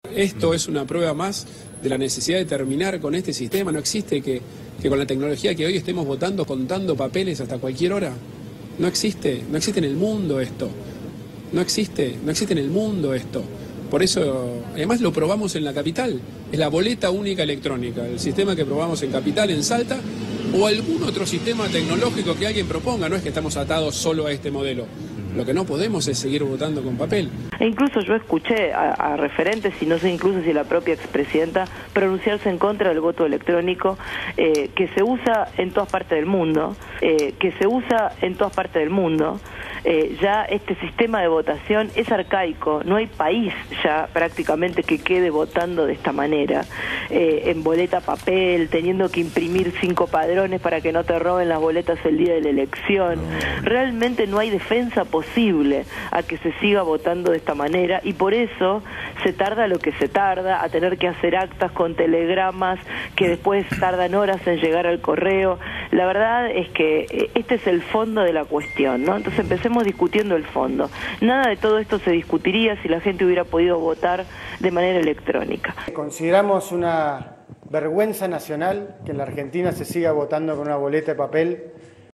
Esto es una prueba más de la necesidad de terminar con este sistema. No existe que con la tecnología que hoy estemos votando, contando papeles hasta cualquier hora. No existe en el mundo esto. No existe en el mundo esto. Por eso, además lo probamos en la capital. Es la boleta única electrónica, el sistema que probamos en Capital, en Salta, o algún otro sistema tecnológico que alguien proponga. No es que estamos atados solo a este modelo. Lo que no podemos es seguir votando con papel. E incluso yo escuché a referentes, y no sé incluso si la propia expresidenta, pronunciarse en contra del voto electrónico, que se usa en todas partes del mundo, ya este sistema de votación es arcaico, no hay país ya prácticamente que quede votando de esta manera, en boleta papel, teniendo que imprimir 5 padrones para que no te roben las boletas el día de la elección. Realmente no hay defensa posible a que se siga votando de esta manera, y por eso se tarda lo que se tarda, a tener que hacer actas con telegramas que después tardan horas en llegar al correo. La verdad es que este es el fondo de la cuestión, ¿no? Entonces empecemos discutiendo el fondo. Nada de todo esto se discutiría si la gente hubiera podido votar de manera electrónica. Consideramos una vergüenza nacional que en la Argentina se siga votando con una boleta de papel